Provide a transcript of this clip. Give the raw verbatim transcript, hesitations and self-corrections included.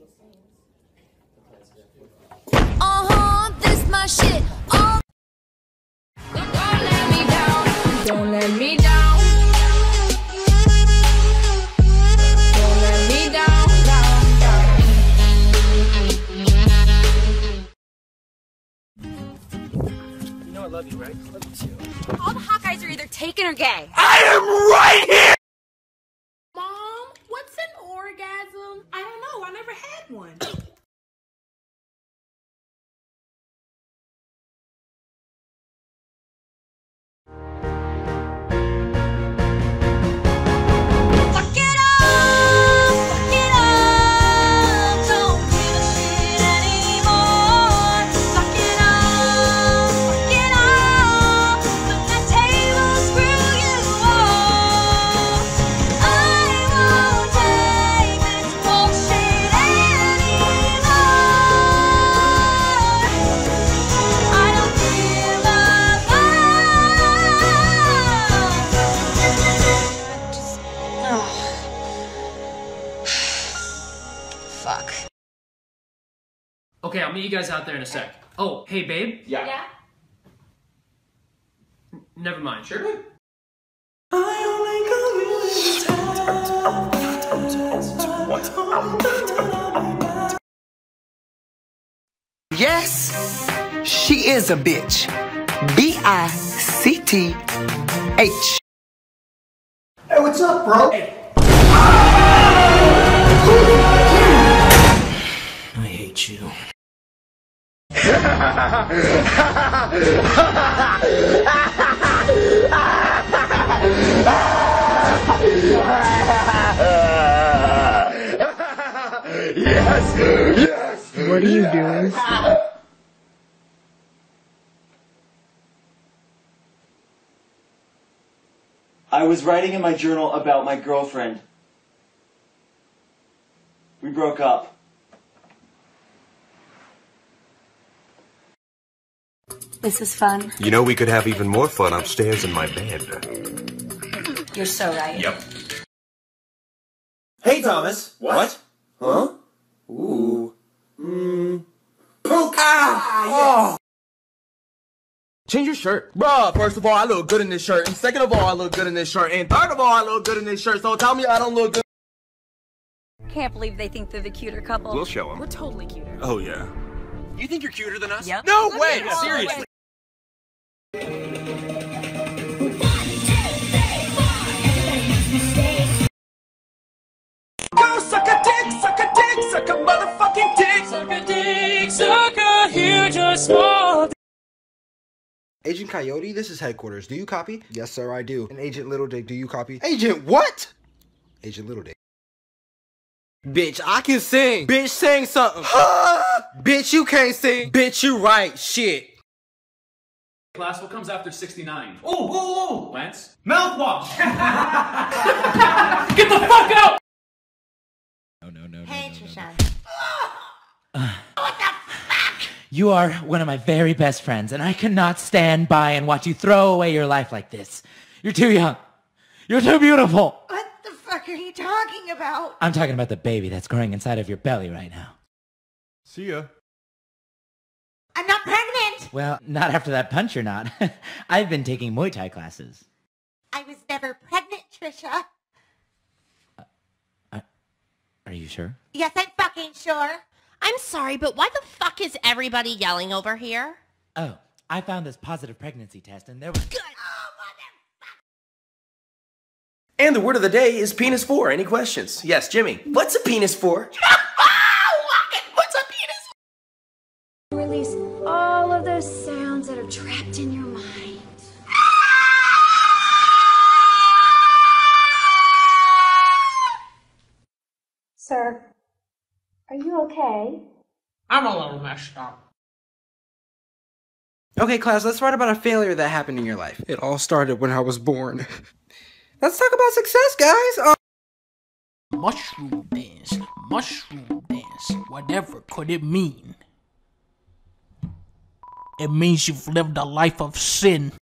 Uh-huh, this my shit. Uh Don't let me down. Don't let me down. Don't let me down, down, down. You know I love you, right? I love you too. All the hot guys are either taken or gay. I am right here! Mom, what's an orgasm? I don't know. I never had one. Fuck. Okay, I'll meet you guys out there in a sec. Oh, hey, babe? Yeah. Yeah. N never mind. Sure. Yes, she is a bitch. B I C T H. Hey, what's up, bro? Hey. I hate you. Yes! Yes! What are you doing? I was writing in my journal about my girlfriend. We broke up. This is fun. You know, we could have even more fun upstairs in my bed. You're so right. Yep. Hey, Thomas. What? Huh? Ooh. Mmm. Poke! Ah! Oh! Change your shirt. Bruh, first of all, I look good in this shirt. And second of all, I look good in this shirt. And third of all, I look good in this shirt. So tell me I don't look good. Can't believe they think they're the cuter couple. We'll show them. We're totally cuter. Oh, yeah. You think you're cuter than us? Yep. No Look way! at all Seriously. Go suck a dick, suck a dick, suck a motherfucking dick. Suck a dick, suck a huge or small. Agent Coyote, this is headquarters. Do you copy? Yes, sir, I do. And Agent Little Dick, do you copy? Agent what? Agent Little Dick. Bitch, I can sing. Bitch, sing something. Bitch, you can't sing. Bitch, you right. Shit. Class, what comes after sixty-nine? Oh, oh, oh! Lance? Mouthwash! Get the fuck out! No, no, no, Hey, no, no, Trisha. no, no. What the fuck? You are one of my very best friends, and I cannot stand by and watch you throw away your life like this. You're too young. You're too beautiful. What the fuck are you talking about? I'm talking about the baby that's growing inside of your belly right now. See ya. I'm not pregnant! Well, not after that punch you're not. I've been taking Muay Thai classes. I was never pregnant, Trisha. Uh, uh, are you sure? Yes, I'm fucking sure. I'm sorry, but why the fuck is everybody yelling over here? Oh, I found this positive pregnancy test and there was... Good. Oh, motherfucker. And the word of the day is penis four. Any questions? Yes, Jimmy. What's a penis for? What's a penis? Release all of those sounds that are trapped in your mind. Sir, are you okay? I'm a little messed up. Okay, class, let's write about a failure that happened in your life. It all started when I was born. Let's talk about success, guys. Uh Mushroom dance, mushroom dance, whatever could it mean? It means you've lived a life of sin.